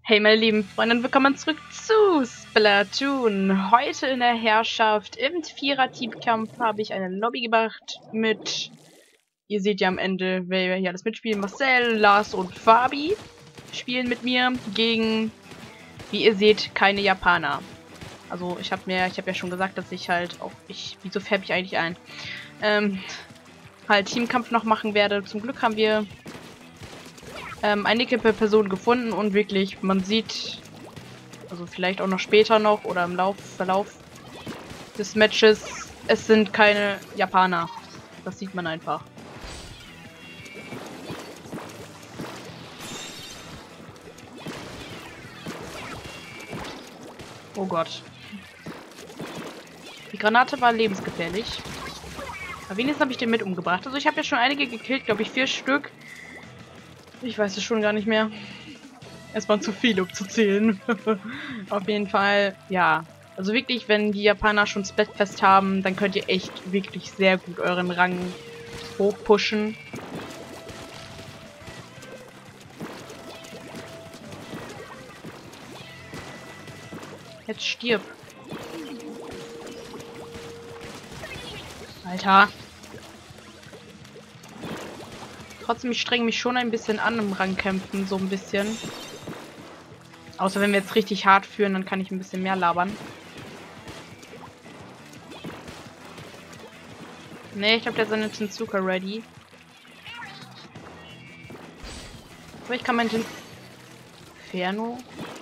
Hey meine lieben Freunde, willkommen zurück zu Splatoon. Heute in der Herrschaft im Vierer-Teamkampf habe ich eine Lobby gemacht mit, ihr seht ja am Ende, wer hier alles mitspielt, Marcel, Lars und Fabi spielen mit mir gegen, wie ihr seht, keine Japaner. Also ich habe ja schon gesagt, dass ich halt auch, wieso färbe ich eigentlich ein, halt Teamkampf noch machen werde. Zum Glück haben wir einige Personen gefunden und wirklich, man sieht, also vielleicht auch noch später noch oder im Verlauf des Matches, es sind keine Japaner. Das sieht man einfach. Oh Gott. Die Granate war lebensgefährlich. Aber wenigstens habe ich den mit umgebracht. Also ich habe ja schon einige gekillt, glaube ich 4 Stück. Ich weiß es schon gar nicht mehr. Es waren zu viele, um zu zählen. Auf jeden Fall, ja. Also wirklich, wenn die Japaner schon Splatfest haben, dann könnt ihr echt wirklich sehr gut euren Rang hochpushen. Jetzt stirb. Alter. Trotzdem, ich strenge mich schon ein bisschen an im Rangkämpfen, so ein bisschen. Außer wenn wir jetzt richtig hart führen, dann kann ich ein bisschen mehr labern. Ne, ich glaube, der ist seine Tinsuka ready. Aber ich kann mein Inferno.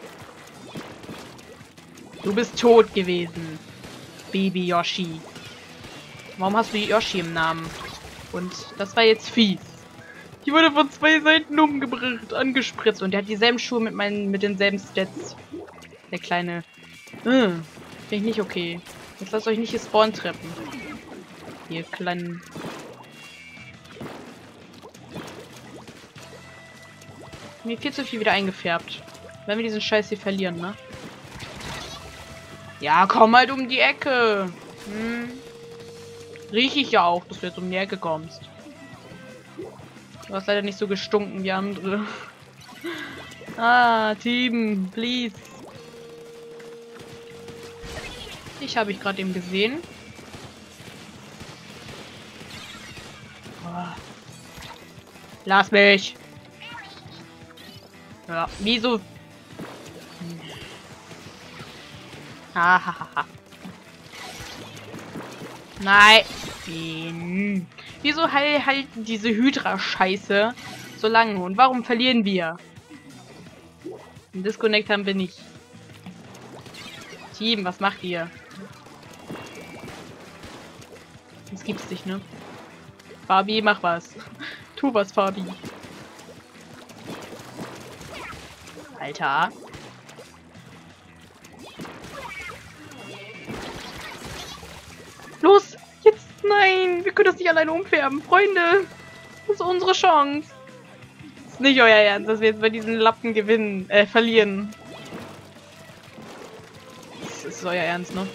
Du bist tot gewesen, Baby Yoshi. Warum hast du Yoshi im Namen? Und das war jetzt fies. Ich wurde von 2 Seiten umgebracht, angespritzt. Und der hat dieselben Schuhe mit denselben Stats. Der kleine. Finde ich nicht okay. Jetzt lasst euch nicht hier Spawn treppen. Ihr kleinen. Mir viel zu viel wieder eingefärbt. Wenn wir diesen Scheiß hier verlieren, ne? Ja, komm halt um die Ecke. Riech ich ja auch, dass du jetzt um die Ecke kommst. Du hast leider nicht so gestunken wie andere. Ah, Team, please. Ich habe gerade eben gesehen. Oh. Lass mich. Ja, wieso? Hahaha. Nein. Wieso halten diese Hydra-Scheiße so lange? Und warum verlieren wir? Einen Disconnect haben wir nicht. Team, was macht ihr? Das gibt's nicht, ne? Fabi, mach was. Tu was, Fabi. Alter. Los! Jetzt! Nein! Wir können das nicht alleine umfärben. Freunde! Das ist unsere Chance. Das ist nicht euer Ernst, dass wir jetzt bei diesen Lappen verlieren. Das ist euer Ernst, ne?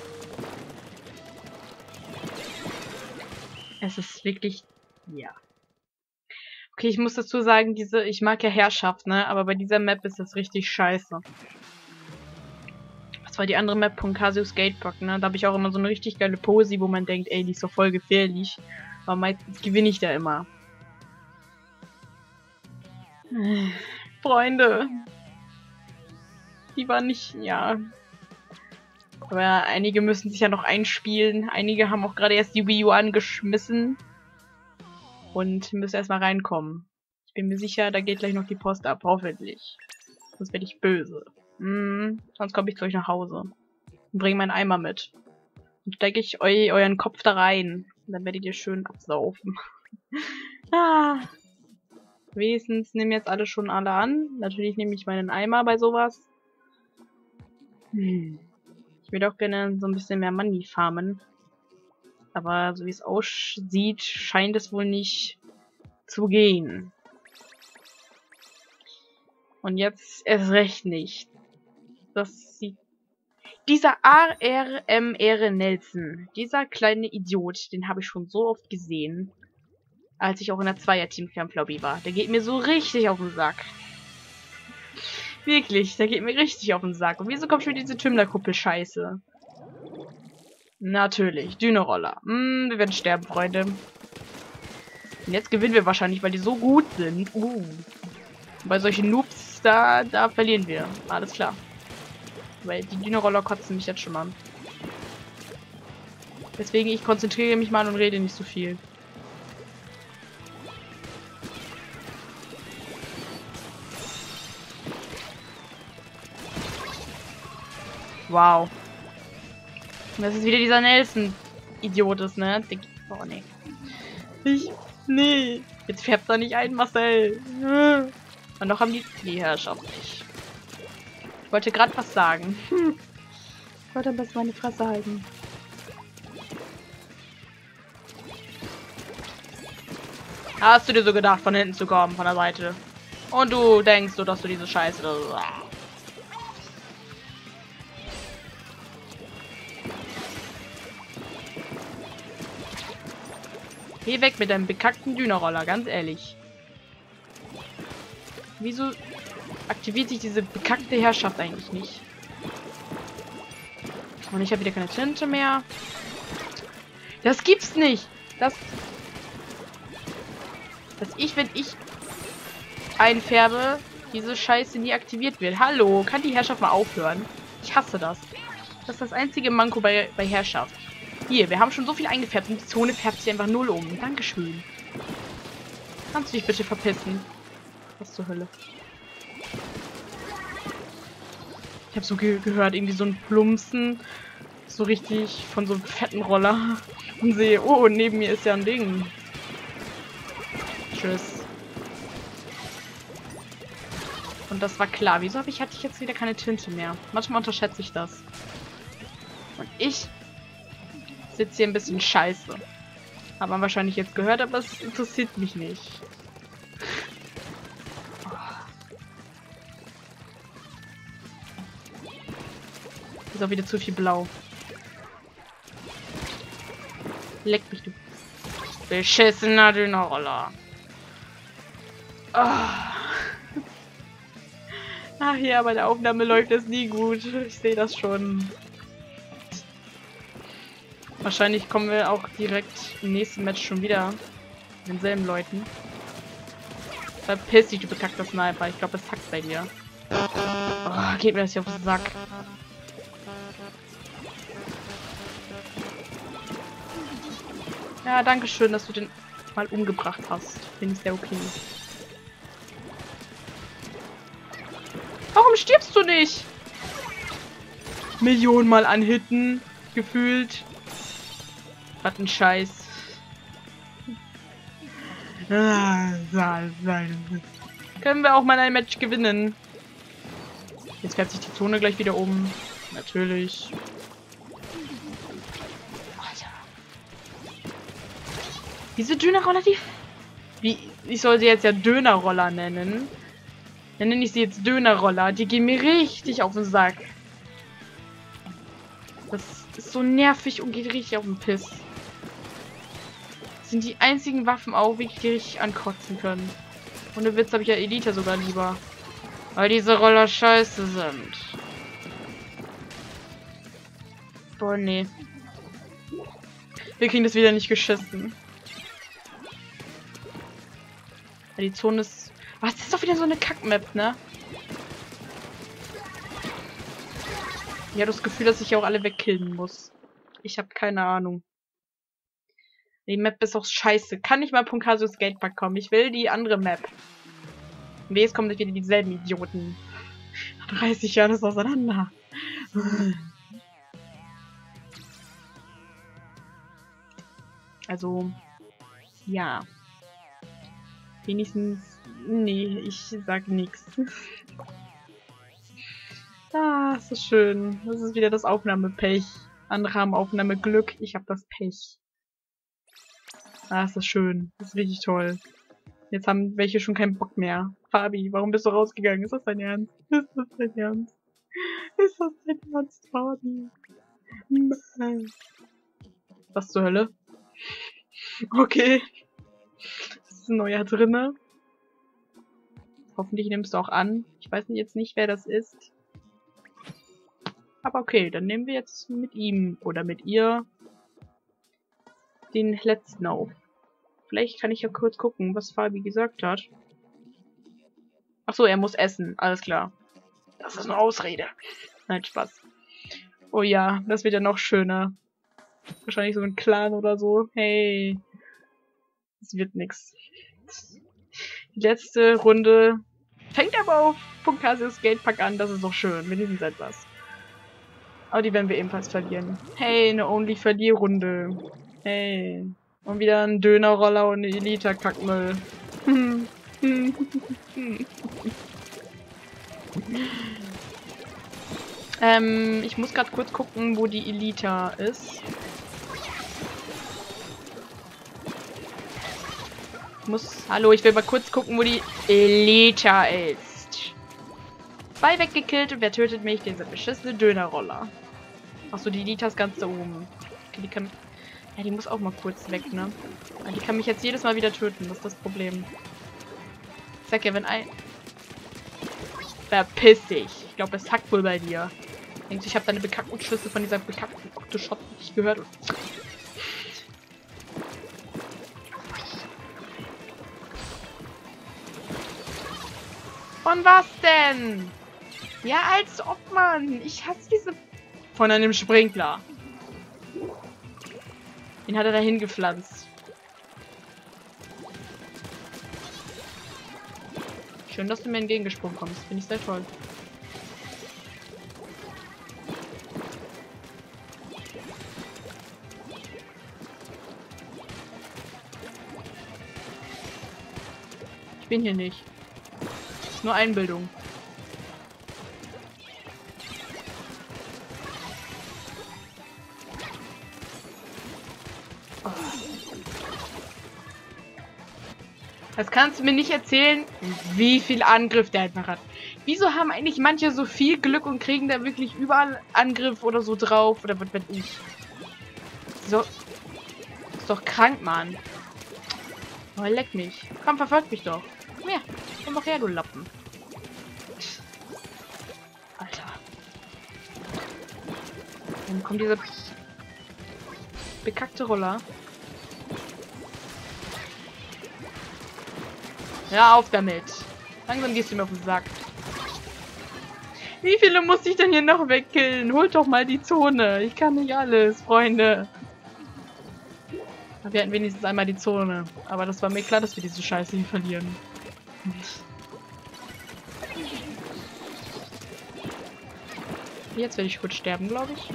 Es ist wirklich... Ja. Okay, ich muss dazu sagen, ich mag ja Herrschaft, ne? Aber bei dieser Map ist das richtig scheiße. Das war die andere Map von Casio Skatepark, ne? Da habe ich auch immer so eine richtig geile Posi, wo man denkt, ey, die ist doch voll gefährlich. Aber meistens gewinne ich da immer. Freunde. Die waren nicht, ja. Aber einige müssen sich ja noch einspielen. Einige haben auch gerade erst die Wii U angeschmissen. Und müssen erstmal reinkommen. Ich bin mir sicher, da geht gleich noch die Post ab, hoffentlich. Sonst werde ich böse. Sonst komme ich zu euch nach Hause. Und bringe meinen Eimer mit. Und stecke ich euren Kopf da rein. Und dann werdet ihr schön absaufen. Wenigstens nehmen jetzt alle an. Natürlich nehme ich meinen Eimer bei sowas. Ich will auch gerne so ein bisschen mehr Money farmen. Aber so wie es aussieht, scheint es wohl nicht zu gehen. Und jetzt erst recht nicht. Das sieht... Dieser ARMR Nelson, dieser kleine Idiot, den habe ich schon so oft gesehen, als ich auch in der Zweier-Team-Kampf-Lobby war. Der geht mir so richtig auf den Sack. Wirklich, der geht mir richtig auf den Sack. Und wieso kommt schon diese Tümmlerkuppel-Scheiße? Natürlich, Düne-Roller. Wir werden sterben, Freunde. Und jetzt gewinnen wir wahrscheinlich, weil die so gut sind. Bei solchen Noobs, da verlieren wir. Alles klar. Weil die Düne-Roller kotzen mich jetzt schon an. Deswegen, ich konzentriere mich mal und rede nicht so viel. Wow. Und das ist wieder dieser Nelson-Idiot ist, ne? Oh, nee. Nee. Jetzt färbt er nicht ein, Marcel. Und noch haben die Herrschaft nicht. Ich wollte gerade was sagen. Ich wollte am besten meine Fresse halten. Hast du dir so gedacht, von hinten zu kommen, von der Seite? Und du denkst so, dass du diese Scheiße... Geh weg mit deinem bekackten Dünerroller, ganz ehrlich. Wieso aktiviert sich diese bekackte Herrschaft eigentlich nicht? Und ich habe wieder keine Tinte mehr. Das gibt's nicht. Dass wenn ich einfärbe, diese Scheiße nie aktiviert wird. Hallo, kann die Herrschaft mal aufhören? Ich hasse das. Das ist das einzige Manko bei Herrschaft. Hier, wir haben schon so viel eingefärbt und die Zone färbt sich einfach null um. Dankeschön. Kannst du dich bitte verpissen? Was zur Hölle? Ich habe so gehört, irgendwie so ein Plumpsen. So richtig von so einem fetten Roller. Und sehe, oh, neben mir ist ja ein Ding. Tschüss. Und das war klar. Wieso hatte ich jetzt wieder keine Tinte mehr? Manchmal unterschätze ich das. Und ich sitze hier ein bisschen scheiße. Hat man wahrscheinlich jetzt gehört, aber es interessiert mich nicht. Ist auch wieder zu viel blau. Leck mich, du beschissener Dönerroller. Ach ja, bei der Aufnahme läuft es nie gut. Ich sehe das schon. Wahrscheinlich kommen wir auch direkt im nächsten Match schon wieder mit denselben Leuten. Verpiss dich, du bekackter Sniper. Ich glaube, es hackt bei dir. Oh, geht mir das hier auf den Sack. Ja, danke schön, dass du den mal umgebracht hast. Finde ich sehr okay. Warum stirbst du nicht? Millionen Mal anhitten. Gefühlt. Was ein Scheiß. Können wir auch mal ein Match gewinnen? Jetzt fährt sich die Zone gleich wieder um. Natürlich. Alter. Diese Dönerroller, ich soll sie jetzt ja Dönerroller nennen. Dann nenne ich sie jetzt Dönerroller. Die gehen mir richtig auf den Sack. Das ist so nervig und geht richtig auf den Piss. Das sind die einzigen Waffen auch, wie die richtig ankotzen können. Ohne Witz habe ich ja Elite sogar lieber. Weil diese Roller scheiße sind. Boah, nee. Wir kriegen das wieder nicht geschissen. Ja, die Zone ist... Was, das ist doch wieder so eine Kack-Map, ne? Ich habe das Gefühl, dass ich auch alle wegkillen muss. Ich habe keine Ahnung. Die Map ist auch scheiße. Kann nicht mal Punkaso Skatepark kommen. Ich will die andere Map. Und jetzt kommen wieder dieselben Idioten. 30 Jahre ist auseinander. Also, ja. Wenigstens... Nee, ich sag nichts. Ah, ist das schön. Das ist wieder das Aufnahmepech. Andere haben Aufnahmeglück, ich habe das Pech. Ah, ist das schön. Das ist richtig toll. Jetzt haben welche schon keinen Bock mehr. Fabi, warum bist du rausgegangen? Ist das dein Ernst? Ist das dein Ernst? Ist das dein Ernst, Fabi? Was zur Hölle? Okay. Ist ein neuer drinne. Hoffentlich nimmst du auch an. Ich Ich weiß jetzt nicht, wer das ist. Aber okay, dann nehmen wir jetzt mit ihm oder mit ihr den letzten auf. Vielleicht kann ich ja kurz gucken, was Fabi gesagt hat. Ach so, er muss essen. Alles klar. Das ist eine Ausrede. Nein, Spaß. Oh ja, das wird ja noch schöner. Wahrscheinlich so ein Clan oder so. Hey. Das wird nix. Die letzte Runde fängt aber auf Punktasius Skatepark an. Das ist doch schön. Wenigstens etwas. Aber die werden wir ebenfalls verlieren. Hey, eine Only-Verlier-Runde. Hey. Und wieder ein Dönerroller und eine Elita-Kackmüll. Ich muss gerade kurz gucken, wo die Elita ist. Hallo, ich will mal kurz gucken, wo die Elita ist. 2 weggekillt und wer tötet mich? Den sind beschissene Dönerroller. Achso, die Elita ist ganz da oben. Okay, die kann... Ja, die muss auch mal kurz weg, ne? Die kann mich jetzt jedes Mal wieder töten, das ist das Problem. Ich sag ja, wenn ein... Verpiss dich. Ich glaube, es hackt wohl bei dir. Denkst du, ich habe deine bekackten Schüsse von dieser bekackten Octoshot nicht gehört? Von was denn? Ja, als ob, man. Ich hasse diese... Von einem Sprinkler. Den hat er dahin gepflanzt. Schön, dass du mir entgegengesprungen kommst. Finde ich sehr toll. Ich bin hier nicht. Das ist nur Einbildung. Das kannst du mir nicht erzählen, wie viel Angriff der einfach hat. Wieso haben eigentlich manche so viel Glück und kriegen da wirklich überall Angriff oder so drauf? Oder was weiß ich? So. Ist doch krank, Mann. Oh, leck mich. Komm, verfolg mich doch. Komm her. Komm doch her, du Lappen. Alter. Dann kommt dieser bekackte Roller. Hör auf damit. Langsam gehst du mir auf den Sack. Wie viele muss ich denn hier noch wegkillen? Holt doch mal die Zone. Ich kann nicht alles, Freunde. Wir hatten wenigstens einmal die Zone. Aber das war mir klar, dass wir diese Scheiße hier verlieren. Jetzt werde ich kurz sterben, glaube ich.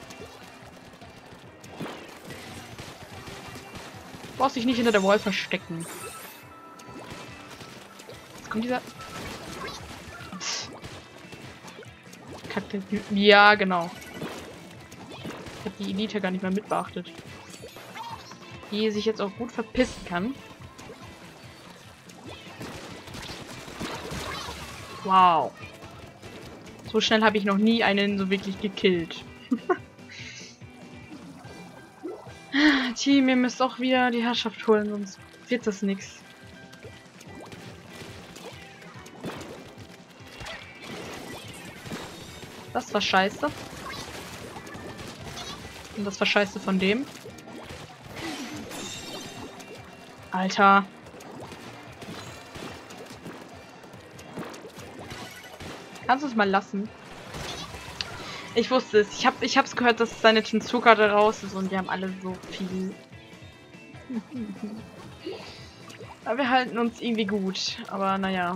Du brauchst dich nicht hinter der Wall verstecken. Jetzt kommt dieser... Kacke. Ja, genau. Ich habe die Elite gar nicht mehr mit beachtet. Die sich jetzt auch gut verpissen kann. Wow. So schnell habe ich noch nie einen so wirklich gekillt. Team, ihr müsst auch wieder die Herrschaft holen, sonst wird das nichts. Das war scheiße. Und das war scheiße von dem. Alter. Kannst du es mal lassen? Ich wusste es. Ich hab's gehört, dass seine Tinsuka-Karte raus ist und die haben alle so viel. Aber wir halten uns irgendwie gut. Aber naja.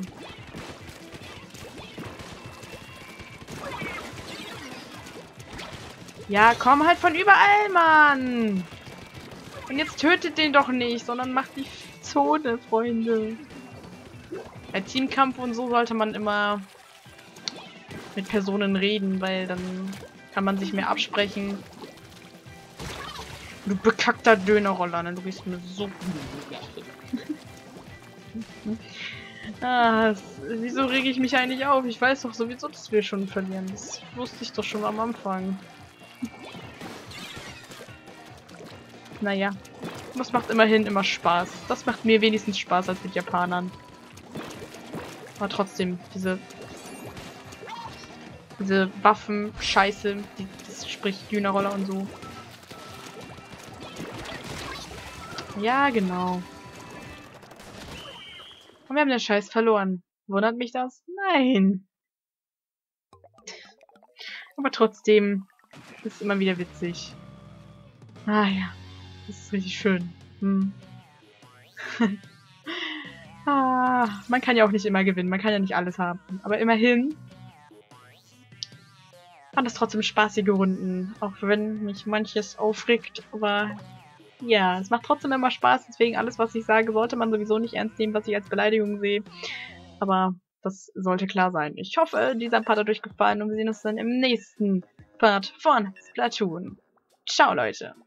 Ja, komm halt von überall, Mann! Und jetzt tötet den doch nicht, sondern macht die Zone, Freunde. Bei Teamkampf und so sollte man immer mit Personen reden, weil dann kann man sich mehr absprechen. Du bekackter Dönerroller, ne? Du bist mir so... Wieso rege ich mich eigentlich auf? Ich weiß doch sowieso, dass wir schon verlieren. Das wusste ich doch schon am Anfang. Naja, das macht immerhin immer Spaß. Das macht mir wenigstens Spaß als mit Japanern. Aber trotzdem, diese Diese Waffen, Scheiße, das spricht Dünenroller und so. Ja, genau. Und wir haben den Scheiß verloren. Wundert mich das? Nein. Aber trotzdem ist es immer wieder witzig. Ah ja, das ist richtig schön. Hm. Man kann ja auch nicht immer gewinnen, man kann ja nicht alles haben. Aber immerhin waren das trotzdem spaßige Runden. Auch wenn mich manches aufregt, aber ja, es macht trotzdem immer Spaß. Deswegen alles, was ich sage, sollte man sowieso nicht ernst nehmen, was ich als Beleidigung sehe. Aber das sollte klar sein. Ich hoffe, dieser Part hat euch gefallen und wir sehen uns dann im nächsten Part von Splatoon. Ciao, Leute!